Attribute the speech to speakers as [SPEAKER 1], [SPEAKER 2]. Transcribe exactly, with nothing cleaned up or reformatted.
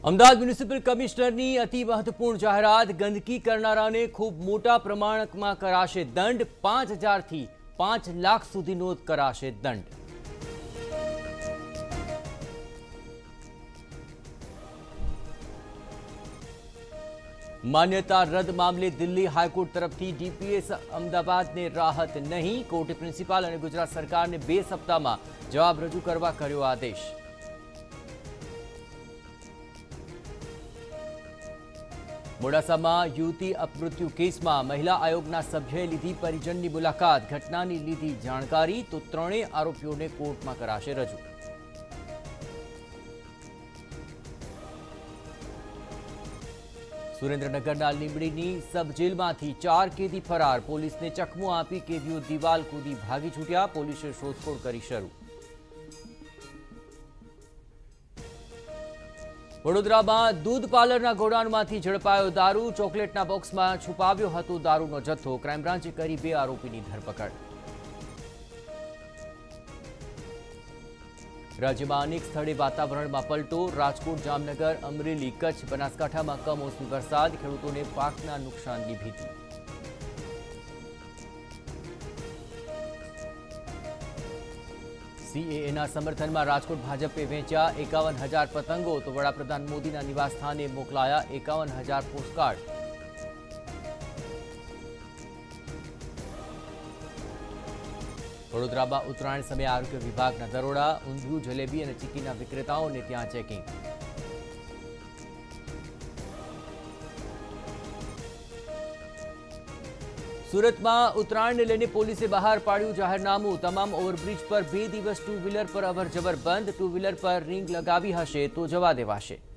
[SPEAKER 1] Ahmedabad municipal કમિશનરની અતિ મહત્વપૂર્ણ જાહેરાત ગંદકી કરનારાને ખૂબ મોટા પ્રમાણમાં કરાશે દંડ પાંચ હજાર થી પાંચ લાખ સુધીનો કરાશે દંડ। मान्यता रद्द मामले दिल्ली हाईकोर्ट तरफथी डीपीएस अहमदाबाद ने राहत नहीं। कोर्टे प्रिंसिपाल और गुजरात सरकार ने बे सप्ताह में जवाब रजू करवा कर्यो आदेश। मोडासा में युवती अपमृत्यु केस में महिला आयोगना सभ्योए लीधी परिजननी मुलाकात। घटनानी लीधी जाणकारी तो त्रणेय आरोपीओने कोर्ट में कराशे रजू। सुरेन्द्रनगरना લીંબડીની सब જેલમાંથી ચાર કેદી ફરાર। પોલીસને ચકમો આપી કેદીઓ દિવાલ કૂદી ભાગી છૂટ્યા। પોલીસે શોધખોળ કરી શરૂ। વડોદરામાં દૂધ પાર્લરના ગોડાઉનમાંથી ઝડપાયો દારૂ। ચોકલેટના બોક્સમાં છુપાવ્યો હતો દારૂનો જથ્થો। ક્રાઇમ બ્રાન્ચે કરી બે આરોપીની ધરપકડ। राज्य में अनेक स्थले वातावरण में पलटो। राजकोट, जामनगर, अमरेली, कच्छ, बनासकांठा में कमोसमी वरसाद। खेडूतों ने पाकना नुकसान की भीति। सीएए ना समर्थन में राजकोट भाजपे वेच्या एकावन हजार पतंगों तो वडाप्रधान मोदी ना निवास स्थाने मोकलाया एकावन हजार पोस्टकार्ड। वडोदरा में उत्तरायण समय आरोग्य विभाग दरोड़ा। ऊंधिયું, जलेबी और चीकीना विक्रेताओं ने त्यां चेकिंग। सूरत में उत्तरायण ने लईने पोलीसे बहार पाड्યું जाहेरनामું। तमाम ओवरब्रिज पर बे दिवस टू व्हीलर पर अवर जवर बंद। टू व्हीलर पर रिंग लगावी हशे तो जवा देवाशे।